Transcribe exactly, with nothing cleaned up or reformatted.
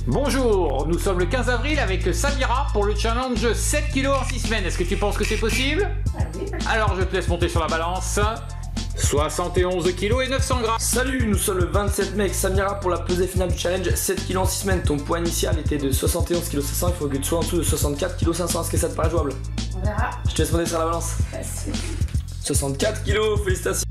Bonjour, nous sommes le quinze avril avec Samira pour le challenge sept kilos en six semaines. Est-ce que tu penses que c'est possible? Ah oui. Alors je te laisse monter sur la balance. soixante et onze kilos et neuf cents grammes. Salut, nous sommes le vingt-sept mai avec Samira pour la pesée finale du challenge sept kilos en six semaines. Ton poids initial était de soixante et onze kilos cinq cents, il faut que tu sois en dessous de soixante-quatre kilos cinq cents. Est-ce que ça te paraît jouable? On verra. Je te laisse monter sur la balance. Facile. soixante-quatre kilos, félicitations.